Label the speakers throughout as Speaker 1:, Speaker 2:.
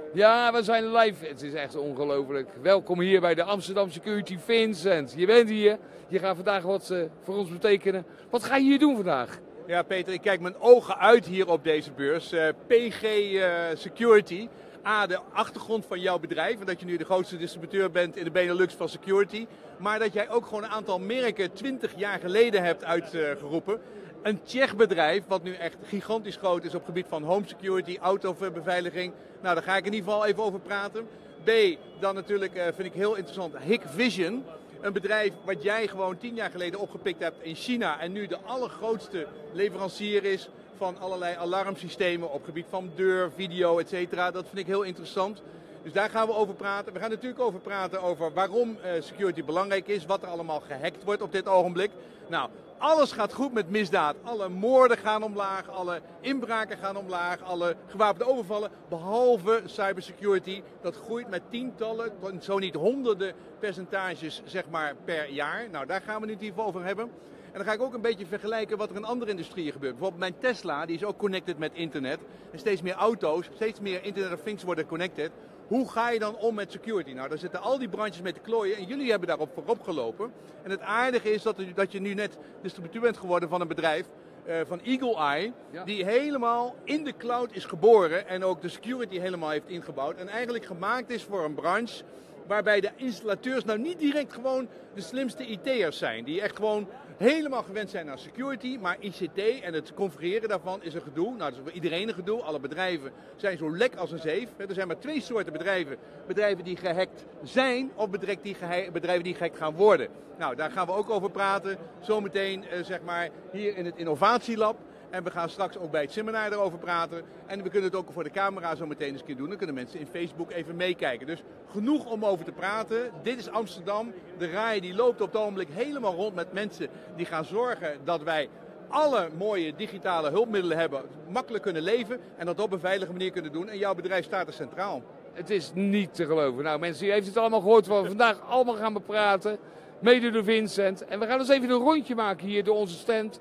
Speaker 1: Ja, we zijn live. Het is echt ongelooflijk. Welkom hier bij de Amsterdam Security. Vincent, je bent hier. Je gaat vandaag wat voor ons betekenen. Wat ga je hier doen vandaag?
Speaker 2: Ja, Peter, ik kijk mijn ogen uit hier op deze beurs. PG Security. De achtergrond van jouw bedrijf en dat je nu de grootste distributeur bent in de Benelux van security. Maar dat jij ook gewoon een aantal merken 20 jaar geleden hebt uitgeroepen. Een Tsjech bedrijf wat nu echt gigantisch groot is op het gebied van home security, autobeveiliging. Nou, daar ga ik in ieder geval even over praten. B, dan natuurlijk vind ik heel interessant Hikvision. Een bedrijf wat jij gewoon 10 jaar geleden opgepikt hebt in China en nu de allergrootste leverancier is van allerlei alarmsystemen op het gebied van deur, video, etc. Dat vind ik heel interessant. Dus daar gaan we over praten. We gaan natuurlijk over praten over waarom security belangrijk is, wat er allemaal gehackt wordt op dit ogenblik. Nou, alles gaat goed met misdaad. Alle moorden gaan omlaag, alle inbraken gaan omlaag, alle gewapende overvallen, behalve cybersecurity. Dat groeit met tientallen, zo niet honderden percentages zeg maar per jaar. Nou, daar gaan we nu in ieder geval over hebben. En dan ga ik ook een beetje vergelijken wat er in andere industrieën gebeurt. Bijvoorbeeld mijn Tesla, die is ook connected met internet. En steeds meer auto's, steeds meer Internet of Things worden connected. Hoe ga je dan om met security? Nou, daar zitten al die branches mee te klooien en jullie hebben daarop voorop gelopen. En het aardige is dat je nu net distributeur bent geworden van een bedrijf, van Eagle Eye, ja, die helemaal in de cloud is geboren en ook de security helemaal heeft ingebouwd. En eigenlijk gemaakt is voor een branche waarbij de installateurs nou niet direct gewoon de slimste IT'ers zijn. Die echt gewoon helemaal gewend zijn aan security, maar ICT en het configureren daarvan is een gedoe. Nou, dat is voor iedereen een gedoe. Alle bedrijven zijn zo lek als een zeef. Er zijn maar 2 soorten bedrijven. Bedrijven die gehackt zijn of bedrijven die gehackt gaan worden. Nou, daar gaan we ook over praten. Zometeen, zeg maar, hier in het innovatielab. En we gaan straks ook bij het seminar erover praten. En we kunnen het ook voor de camera zo meteen eens een keer doen. Dan kunnen mensen in Facebook even meekijken. Dus genoeg om over te praten. Dit is Amsterdam. De RAI die loopt op het ogenblik helemaal rond met mensen die gaan zorgen dat wij alle mooie digitale hulpmiddelen hebben, makkelijk kunnen leven en dat op een veilige manier kunnen doen. En jouw bedrijf staat er centraal.
Speaker 1: Het is niet te geloven. Nou mensen, u heeft het allemaal gehoord wat we vandaag allemaal gaan bepraten. Mede door Vincent. En we gaan dus even een rondje maken hier door onze stand.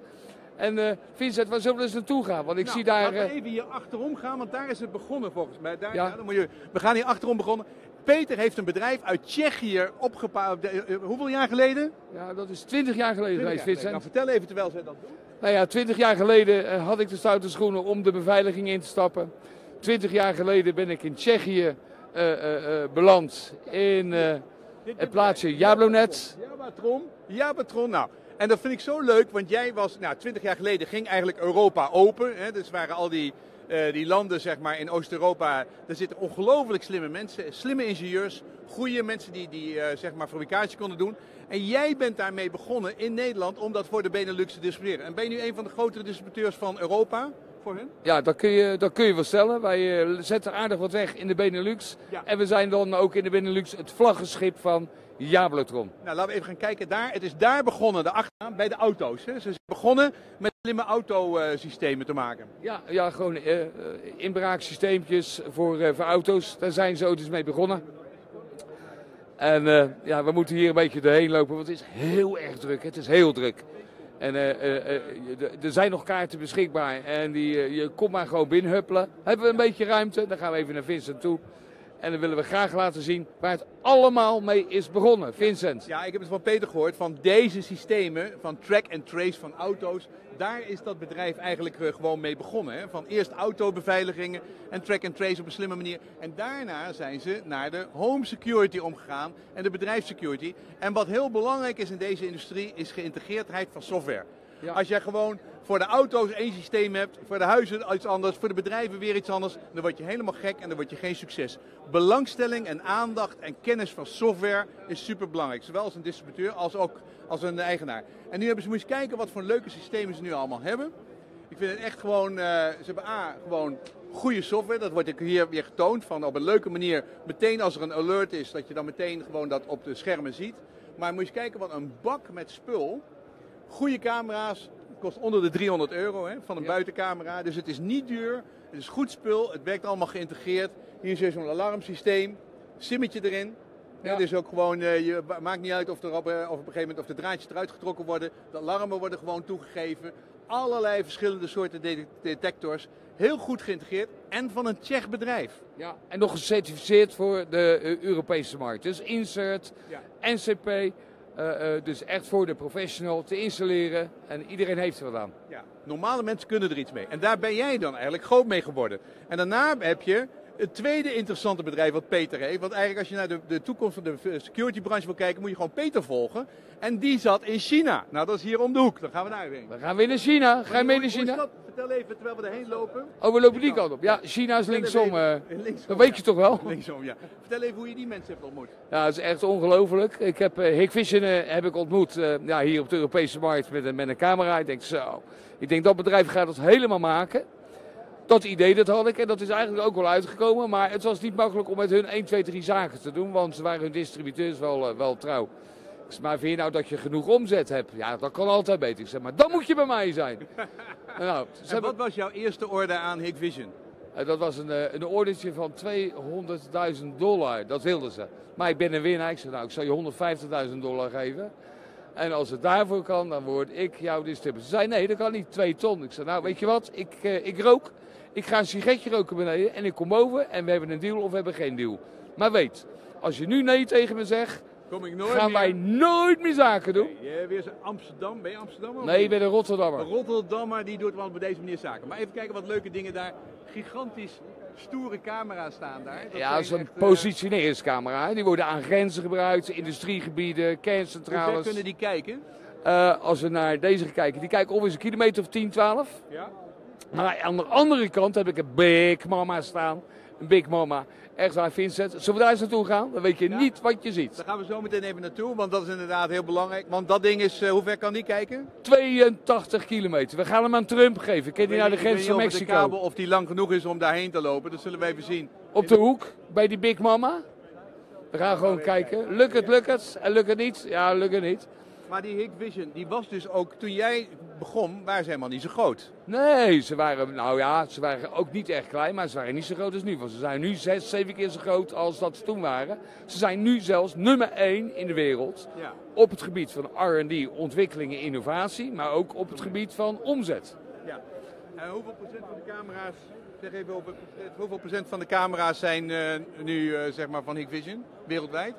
Speaker 1: En Vincent, waar zullen we eens naartoe gaan? Want ik zie daar...
Speaker 2: Laten we even hier achterom gaan, want daar is het begonnen volgens mij. Daar, ja. We gaan hier achterom begonnen. Peter heeft een bedrijf uit Tsjechië opgebouwd. Hoeveel jaar geleden?
Speaker 1: Ja, dat is 20 jaar geleden geweest, Vincent.
Speaker 2: Nou, vertel even terwijl zij dat doen.
Speaker 1: Nou ja, 20 jaar geleden had ik de stoute schoenen om de beveiliging in te stappen. 20 jaar geleden ben ik in Tsjechië beland in het plaatsje Jablonet.
Speaker 2: Jablonet, nou. En dat vind ik zo leuk, want jij was, 20 jaar geleden ging eigenlijk Europa open. Hè, dus waren al die landen zeg maar, in Oost-Europa, daar zitten ongelooflijk slimme mensen, slimme ingenieurs, goede mensen die zeg maar fabricage konden doen. En jij bent daarmee begonnen in Nederland om dat voor de Benelux te distribueren. En ben je nu een van de grotere distributeurs van Europa voor hen?
Speaker 1: Ja, dat kun je wel stellen. Wij zetten aardig wat weg in de Benelux. Ja. En we zijn dan ook in de Benelux het vlaggenschip van Jablotron.
Speaker 2: Nou, laten we even gaan kijken daar. Het is daar begonnen, achteraan, bij de auto's. Hè. Ze zijn begonnen met slimme autosystemen te maken.
Speaker 1: Ja, gewoon inbraaksysteempjes voor auto's. Daar zijn ze ook dus mee begonnen. En we moeten hier een beetje doorheen lopen, want het is heel erg druk. Het is heel druk. En er zijn nog kaarten beschikbaar en je komt maar gewoon binnenhuppelen. Hebben we een beetje ruimte, dan gaan we even naar Vincent toe. En dan willen we graag laten zien waar het allemaal mee is begonnen. Vincent.
Speaker 2: Ja, ik heb het van Peter gehoord, van deze systemen, van track and trace van auto's. Daar is dat bedrijf eigenlijk gewoon mee begonnen. Hè? Van eerst autobeveiligingen en track and trace op een slimme manier. En daarna zijn ze naar de home security omgegaan en de bedrijfssecurity. En wat heel belangrijk is in deze industrie is geïntegreerdheid van software. Ja. Als jij gewoon voor de auto's één systeem hebt, voor de huizen iets anders, voor de bedrijven weer iets anders, dan word je helemaal gek en dan word je geen succes. Belangstelling en aandacht en kennis van software is super belangrijk. Zowel als een distributeur als ook als een eigenaar. En nu hebben ze, moet je eens kijken wat voor leuke systemen ze nu allemaal hebben. Ik vind het echt gewoon, ze hebben gewoon goede software. Dat wordt hier weer getoond van op een leuke manier. Meteen als er een alert is, dat je dan meteen gewoon dat op de schermen ziet. Maar moet je eens kijken wat een bak met spul. Goede camera's, kost onder de €300 hè, van een buitencamera. Dus het is niet duur, het is goed spul, het werkt allemaal geïntegreerd. Hier is zo'n alarmsysteem, simmetje erin. Ja. Dus ook gewoon, je maakt niet uit of op een gegeven moment of de draadjes eruit getrokken worden. De alarmen worden gewoon toegegeven. Allerlei verschillende soorten detectors. heel goed geïntegreerd en van een Tsjech bedrijf.
Speaker 1: Ja, en nog gecertificeerd voor de Europese markt. Dus Insert,
Speaker 2: Ja.
Speaker 1: NCP, dus echt voor de professional te installeren. En iedereen heeft er wat aan.
Speaker 2: Ja. Normale mensen kunnen er iets mee. En daar ben jij dan eigenlijk groot mee geworden. En daarna heb je het tweede interessante bedrijf wat Peter heeft. Want eigenlijk als je naar de toekomst van de security branche wil kijken, moet je gewoon Peter volgen. En die zat in China. Nou, dat is hier om de hoek. Dan gaan we daarheen.
Speaker 1: Dan gaan we naar China. Ga je mee naar
Speaker 2: Hoe is
Speaker 1: China?
Speaker 2: dat? Vertel even terwijl we erheen lopen.
Speaker 1: Oh, we lopen die kant op. Ja, China is linksom. Dat weet je toch wel?
Speaker 2: Linksom, ja. Vertel even hoe je die mensen hebt ontmoet.
Speaker 1: Ja, het is echt ongelooflijk. Ik heb Hikvision heb ik ontmoet hier op de Europese markt met een camera. Ik denk dat bedrijf gaat het helemaal maken. Dat idee dat had ik en dat is eigenlijk ook wel uitgekomen. Maar het was niet makkelijk om met hun 1, 2, 3 zaken te doen. Want ze waren hun distributeurs wel trouw. Ik zeg, maar vind je nou dat je genoeg omzet hebt? Ja, dat kan altijd beter. Ik zeg, maar dan moet je bij mij zijn. Nou,
Speaker 2: en wat was jouw eerste order aan Hikvision?
Speaker 1: Dat was een ordertje van $200.000. Dat wilden ze. Maar ik ben een winnaar. Ik zei, nou, ik zal je $150.000 geven. En als het daarvoor kan, dan word ik jouw distributeur. Ze zei, nee, dat kan niet. 2 ton. Ik zei, nou, weet je wat? Ik rook. Ik ga een sigaretje roken beneden. En ik kom boven en we hebben een deal of we hebben geen deal. Maar weet, als je nu nee tegen me zegt, gaan wij nooit meer zaken doen.
Speaker 2: Nee, je weer Amsterdam. Ben je Amsterdammer?
Speaker 1: Nee, ik ben een Rotterdammer.
Speaker 2: Een Rotterdammer, die doet wel op deze manier zaken. Maar even kijken wat leuke dingen daar. Gigantisch stoere camera's staan daar.
Speaker 1: Dat is een positioneringscamera. Die worden aan grenzen gebruikt, industriegebieden, kerncentrales.
Speaker 2: Hoe ver kunnen die kijken?
Speaker 1: Als we naar deze gaan kijken, die kijken ongeveer een kilometer of 10, 12.
Speaker 2: Ja.
Speaker 1: Maar aan de andere kant heb ik een Big Mama staan. Een Big Mama. Echt waar, Vincent. Zullen we daar eens naartoe gaan? Dan weet je niet wat je ziet.
Speaker 2: Daar gaan we zo meteen even naartoe, want dat is inderdaad heel belangrijk. Want dat ding is, hoe ver kan die kijken?
Speaker 1: 82 kilometer. We gaan hem aan Trump geven. Ken die naar de grens van Mexico?
Speaker 2: De kabel of die lang genoeg is om daarheen te lopen, dat zullen we even zien.
Speaker 1: Op de hoek, bij die Big Mama. We gaan gewoon kijken. Lukt het? En lukt het niet? Ja, lukt het niet.
Speaker 2: Maar die Hikvision, die was dus ook, toen jij begon, waren ze helemaal niet zo groot.
Speaker 1: Nee, ze waren ook niet echt klein, maar ze waren niet zo groot als nu. Want ze zijn nu 6, 7 keer zo groot als dat ze toen waren. Ze zijn nu zelfs nummer 1 in de wereld. Ja. Op het gebied van R&D, ontwikkeling en innovatie, maar ook op het gebied van omzet.
Speaker 2: Ja. En hoeveel procent van de camera's, zeg even hoeveel procent van de camera's zijn nu zeg maar van Hikvision, wereldwijd?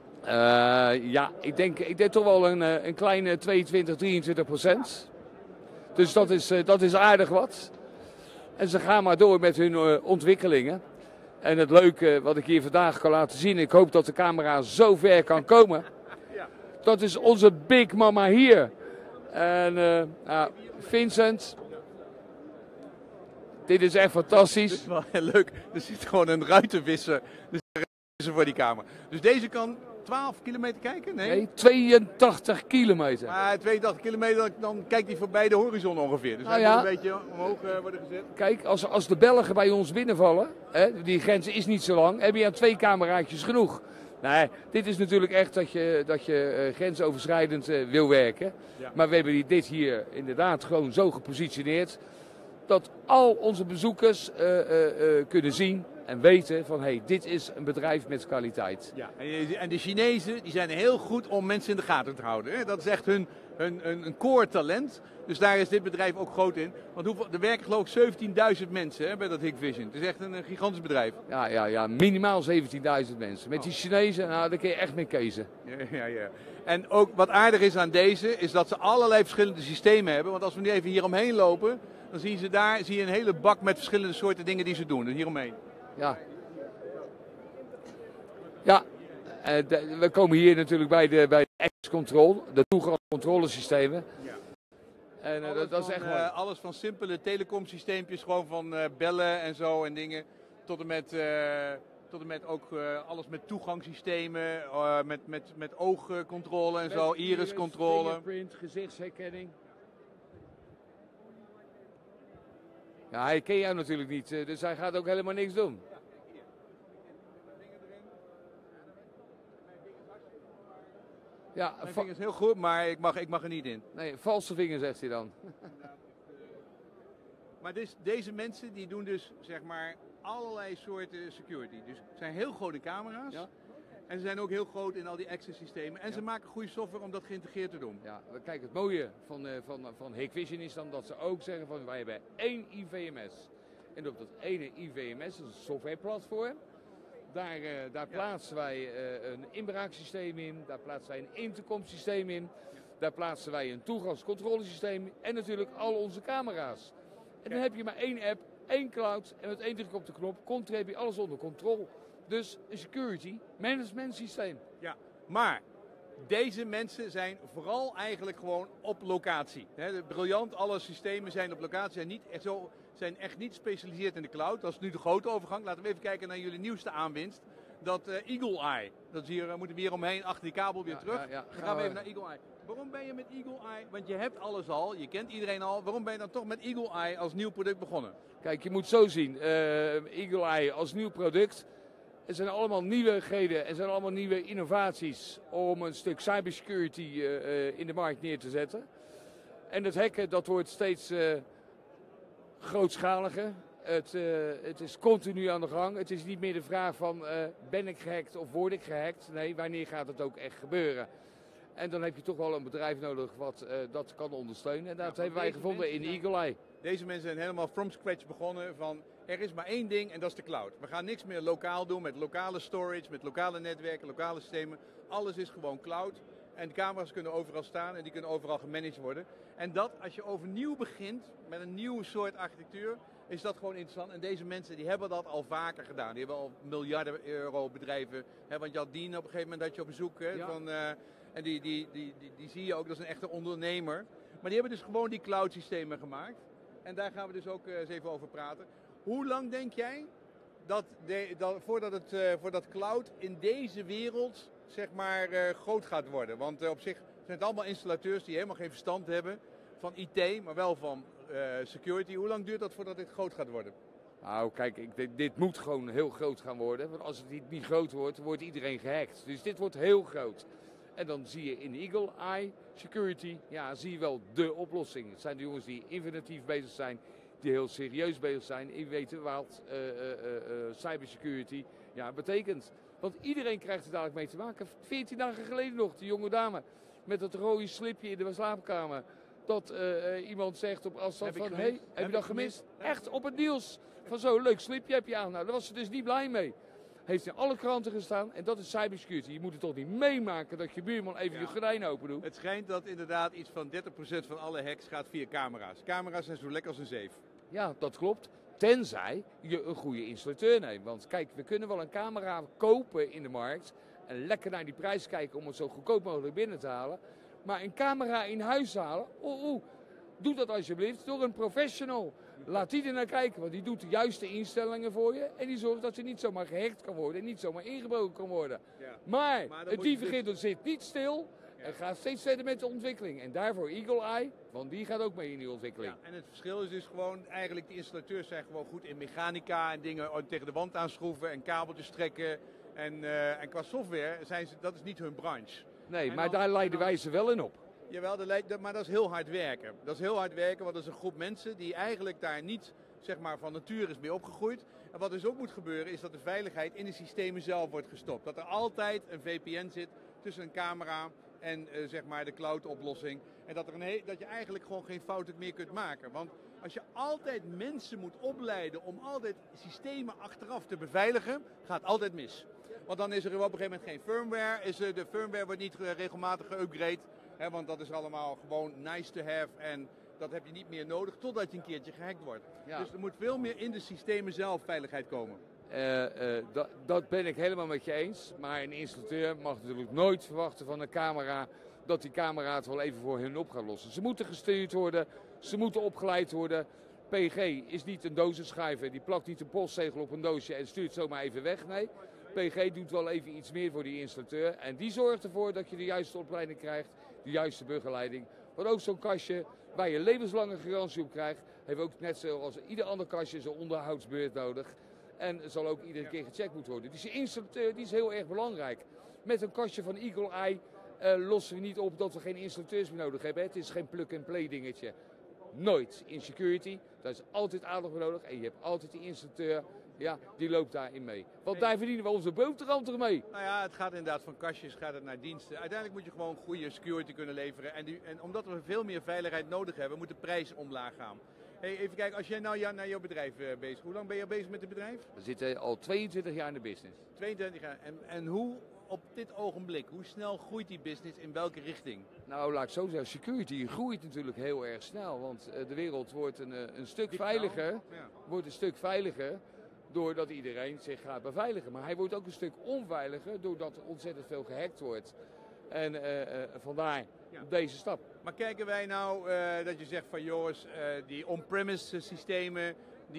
Speaker 1: Ik denk toch wel een kleine 22-23%. Dus dat is aardig wat. En ze gaan maar door met hun ontwikkelingen. En het leuke wat ik hier vandaag kan laten zien, ik hoop dat de camera zo ver kan komen. Dat is onze Big Mama hier. En Vincent, dit is echt fantastisch.
Speaker 2: Dit is wel heel leuk. Er zit gewoon een ruitenwisser voor die camera. Dus deze kan 12 kilometer kijken? Nee,
Speaker 1: 82 kilometer.
Speaker 2: Maar 82 kilometer, dan kijkt hij voorbij de horizon ongeveer. Dus hij moet een beetje omhoog worden gezet.
Speaker 1: Kijk, als de Belgen bij ons binnenvallen, die grens is niet zo lang, heb je aan 2 cameraatjes genoeg. Nee, dit is natuurlijk echt dat je grensoverschrijdend wil werken. Ja. Maar we hebben dit hier inderdaad gewoon zo gepositioneerd dat al onze bezoekers kunnen zien en weten van dit is een bedrijf met kwaliteit.
Speaker 2: Ja, en de Chinezen die zijn heel goed om mensen in de gaten te houden. Hè? Dat is echt hun core talent. Dus daar is dit bedrijf ook groot in. Want er werken geloof ik 17.000 mensen bij dat Hikvision. Het is echt een gigantisch bedrijf.
Speaker 1: Ja, minimaal 17.000 mensen. Met die Chinezen, daar kun je echt mee kezen.
Speaker 2: Ja. En ook wat aardig is aan deze, is dat ze allerlei verschillende systemen hebben. Want als we nu even hier omheen lopen, dan zie je een hele bak met verschillende soorten dingen die ze doen. Dus hieromheen.
Speaker 1: Ja, we komen hier natuurlijk bij de access control, de toegangscontrolesystemen. Ja. En dat is echt mooi.
Speaker 2: Alles van simpele telecomsysteempjes, gewoon van bellen en zo en dingen, tot en met ook alles met toegangssystemen, met oogcontrole en zo, iriscontrole.
Speaker 1: Fingerprint, gezichtsherkenning. Ja, hij ken jou natuurlijk niet, dus hij gaat ook helemaal niks doen. Ja,
Speaker 2: mijn vinger is heel goed, maar ik mag er niet in.
Speaker 1: Nee, valse vinger zegt hij dan.
Speaker 2: Maar deze mensen die doen dus zeg maar allerlei soorten security. Dus het zijn heel grote camera's. Ja. En ze zijn ook heel groot in al die access systemen. En ze maken goede software om dat geïntegreerd te doen.
Speaker 1: Ja, kijk, het mooie van Hikvision is dan dat ze ook zeggen van wij hebben 1 IVMS. En op dat ene IVMS, dat is een softwareplatform, daar plaatsen wij een inbraaksysteem in, daar plaatsen wij een intercomsysteem in, daar plaatsen wij een toegangscontrolesysteem en natuurlijk al onze camera's. En dan heb je maar één app, één cloud en met één druk op de knop heb je alles onder controle. Dus een security management systeem.
Speaker 2: Ja, maar deze mensen zijn vooral eigenlijk gewoon op locatie. Briljant, alle systemen zijn op locatie, zijn echt niet gespecialiseerd in de cloud. Dat is nu de grote overgang. Laten we even kijken naar jullie nieuwste aanwinst. Dat Eagle Eye. Dat is hier, moeten we hier omheen, achter die kabel weer terug. Dan gaan we even naar Eagle Eye. Waarom ben je met Eagle Eye, want je hebt alles al, je kent iedereen al. Waarom ben je dan toch met Eagle Eye als nieuw product begonnen?
Speaker 1: Kijk, je moet zo zien. Eagle Eye als nieuw product. Er zijn allemaal nieuwigheden en zijn allemaal nieuwe innovaties om een stuk cybersecurity in de markt neer te zetten. En het hacken, dat wordt steeds grootschaliger. Het is continu aan de gang. Het is niet meer de vraag van ben ik gehackt of word ik gehackt. Nee, wanneer gaat het ook echt gebeuren? En dan heb je toch wel een bedrijf nodig wat dat kan ondersteunen. En dat hebben wij gevonden in Eagle Eye.
Speaker 2: Deze mensen zijn helemaal from scratch begonnen van er is maar één ding en dat is de cloud. We gaan niks meer lokaal doen met lokale storage, met lokale netwerken, lokale systemen. Alles is gewoon cloud. En de camera's kunnen overal staan en die kunnen overal gemanaged worden. En dat als je overnieuw begint met een nieuw soort architectuur, is dat gewoon interessant. En deze mensen die hebben dat al vaker gedaan. Die hebben al miljarden euro bedrijven. Want je had Dean op een gegeven moment dat je op bezoek. En die zie je ook, dat is een echte ondernemer. Maar die hebben dus gewoon die cloud systemen gemaakt. En daar gaan we dus ook eens even over praten. Hoe lang denk jij voordat cloud in deze wereld zeg maar groot gaat worden? Want op zich zijn het allemaal installateurs die helemaal geen verstand hebben van IT, maar wel van security. Hoe lang duurt dat voordat dit groot gaat worden?
Speaker 1: Nou kijk, dit moet gewoon heel groot gaan worden. Want als het niet groot wordt, wordt iedereen gehackt. Dus dit wordt heel groot. En dan zie je in Eagle Eye Security, ja, zie je wel de oplossing. Het zijn de jongens die innovatief bezig zijn, die heel serieus bezig zijn. Die weten wat cybersecurity betekent. Want iedereen krijgt er dadelijk mee te maken. 14 dagen geleden nog, die jonge dame met dat rode slipje in de slaapkamer. Dat iemand zegt op afstand van, hey, heb je dat gemist? Echt op het nieuws. Van zo'n leuk slipje heb je aan. Nou, daar was ze dus niet blij mee. Heeft in alle kranten gestaan en dat is cybersecurity. Je moet het toch niet meemaken dat je buurman even je gordijn open doet.
Speaker 2: Het schijnt dat inderdaad iets van 30% van alle hacks gaat via camera's. Camera's zijn zo lekker als een zeef.
Speaker 1: Ja, dat klopt. Tenzij je een goede installateur neemt. Want kijk, we kunnen wel een camera kopen in de markt en lekker naar die prijs kijken om het zo goedkoop mogelijk binnen te halen. Maar een camera in huis halen, doe dat alsjeblieft door een professional. Laat die er naar kijken, want die doet de juiste instellingen voor je. En die zorgt dat ze niet zomaar gehackt kan worden en niet zomaar ingebroken kan worden. Ja. Maar het dievengiddel zit niet stil en gaat steeds verder met de ontwikkeling. En daarvoor Eagle Eye, want die gaat ook mee in die ontwikkeling.
Speaker 2: Ja, en het verschil is dus gewoon, eigenlijk de installateurs zijn gewoon goed in mechanica en dingen tegen de wand aanschroeven en kabeltjes trekken. En qua software, dat is niet hun branche.
Speaker 1: Nee, maar daar leiden wij ze wel in op.
Speaker 2: Jawel, maar dat is heel hard werken. Dat is heel hard werken, want dat is een groep mensen die eigenlijk daar niet zeg maar, van nature is mee opgegroeid. En wat dus ook moet gebeuren is dat de veiligheid in de systemen zelf wordt gestopt. Dat er altijd een VPN zit tussen een camera en zeg maar de cloud-oplossing. En dat je eigenlijk gewoon geen fouten meer kunt maken. Want als je altijd mensen moet opleiden om altijd systemen achteraf te beveiligen, gaat het altijd mis. Want dan is er op een gegeven moment geen firmware. De firmware wordt niet regelmatig geüpgrade. Want dat is allemaal gewoon nice to have en dat heb je niet meer nodig totdat je een keertje gehackt wordt. Ja. Dus er moet veel meer in de systemen zelf veiligheid komen.
Speaker 1: Dat ben ik helemaal met je eens. Maar een installateur mag natuurlijk nooit verwachten van een camera dat die camera het wel even voor hun op gaat lossen. Ze moeten gestuurd worden, ze moeten opgeleid worden. PG is niet een dozenschuiver, die plakt niet een postzegel op een doosje en stuurt zomaar even weg. Nee, PG doet wel even iets meer voor die installateur. En die zorgt ervoor dat je de juiste opleiding krijgt, de juiste begeleiding. Want ook zo'n kastje waar je levenslange garantie op krijgt, heeft ook net zoals ieder ander kastje zo'n onderhoudsbeurt nodig. En zal ook iedere keer gecheckt moeten worden. Dus die installateur die is heel erg belangrijk. Met een kastje van Eagle Eye lossen we niet op dat we geen installateurs meer nodig hebben. Het is geen plug-and-play dingetje. Nooit in security. Daar is altijd aandacht voor nodig. En je hebt altijd die installateur. Ja, die loopt daarin mee. Want daar verdienen we onze boterham toch mee.
Speaker 2: Nou ja, het gaat inderdaad van kastjes gaat het naar diensten. Uiteindelijk moet je gewoon goede security kunnen leveren. En omdat we veel meer veiligheid nodig hebben, moet de prijs omlaag gaan. Hey, even kijken, als jij nou naar jouw bedrijf bezig, hoe lang ben je al bezig met het bedrijf?
Speaker 1: We zitten al 22 jaar in de business.
Speaker 2: 22 jaar. En hoe op dit ogenblik, hoe snel groeit die business, in welke richting?
Speaker 1: Nou, laat ik zo zeggen, security groeit natuurlijk heel erg snel. Want de wereld wordt een stuk
Speaker 2: Digitaal?
Speaker 1: veiliger.
Speaker 2: Ja.
Speaker 1: Wordt een stuk veiliger doordat iedereen zich gaat beveiligen. Maar hij wordt ook een stuk onveiliger doordat er ontzettend veel gehackt wordt. En vandaar deze stap.
Speaker 2: Maar kijken wij nou dat je zegt van jongens, die on-premise systemen,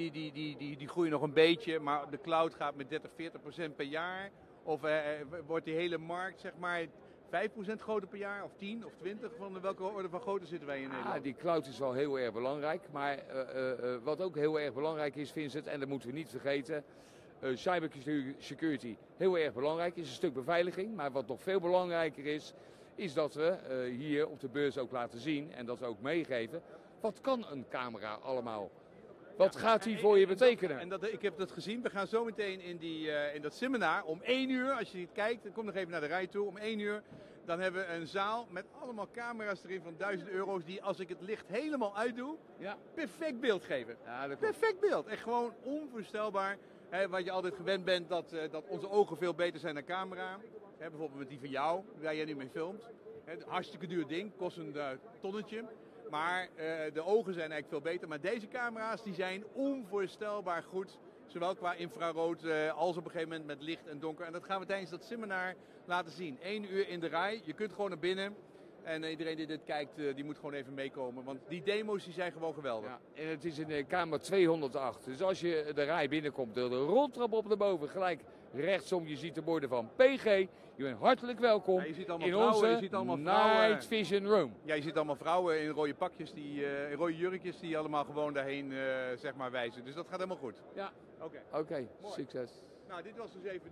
Speaker 2: die groeien nog een beetje, maar de cloud gaat met 30-40% per jaar. Of wordt die hele markt zeg maar 5% groter per jaar, of 10 of 20? Van welke orde van grootte zitten wij in Nederland?
Speaker 1: Ja, die cloud is wel heel erg belangrijk. Maar wat ook heel erg belangrijk is, Vincent, en dat moeten we niet vergeten. Cybersecurity, heel erg belangrijk, is een stuk beveiliging. Maar wat nog veel belangrijker is dat we hier op de beurs ook laten zien en dat we ook meegeven. Wat kan een camera allemaal? Wat gaat die voor je betekenen?
Speaker 2: Ik heb dat gezien. We gaan zo meteen in dat seminar om 1 uur, als je kijkt, kom nog even naar de rij toe, om 1 uur. Dan hebben we een zaal met allemaal camera's erin van €1000 die, als ik het licht helemaal uitdoe, perfect beeld geven.
Speaker 1: Ja, dat
Speaker 2: perfect beeld. Echt gewoon onvoorstelbaar. Wat je altijd gewend bent, dat onze ogen veel beter zijn dan camera. Bijvoorbeeld met die van jou, waar jij nu mee filmt. Hartstikke duur ding, kost een tonnetje. Maar de ogen zijn eigenlijk veel beter. Maar deze camera's die zijn onvoorstelbaar goed. Zowel qua infrarood als op een gegeven moment met licht en donker. En dat gaan we tijdens dat seminar laten zien. 1 uur in de rij. Je kunt gewoon naar binnen. En iedereen die dit kijkt, die moet gewoon even meekomen. Want die demo's die zijn gewoon geweldig.
Speaker 1: Ja, en het is in de kamer 208. Dus als je de rij binnenkomt, de roltrap op naar boven, gelijk rechtsom. Je ziet de borden van PG. Je bent hartelijk welkom
Speaker 2: ja, je ziet allemaal
Speaker 1: in
Speaker 2: vrouwen,
Speaker 1: onze
Speaker 2: je ziet allemaal
Speaker 1: Night Vision Room.
Speaker 2: Ja, je ziet allemaal vrouwen in rode pakjes, in rode jurkjes, die allemaal gewoon daarheen zeg maar wijzen. Dus dat gaat helemaal goed.
Speaker 1: Ja,
Speaker 2: oké.
Speaker 1: Oké, succes.
Speaker 2: Nou, dit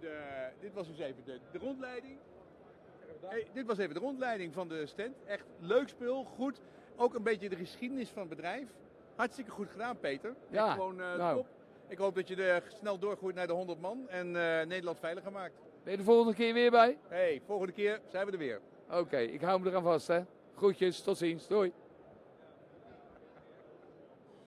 Speaker 2: was dus even de rondleiding. Hey, dit was even de rondleiding van de stand. Echt leuk spul, goed. Ook een beetje de geschiedenis van het bedrijf. Hartstikke goed gedaan, Peter.
Speaker 1: Ja,
Speaker 2: echt gewoon top. Ik hoop dat je er snel doorgroeit naar de 100 man en Nederland veiliger maakt.
Speaker 1: Ben je de volgende keer weer bij?
Speaker 2: Hey, volgende keer zijn we er weer.
Speaker 1: Oké, ik hou me eraan vast, hè. Groetjes, tot ziens, doei.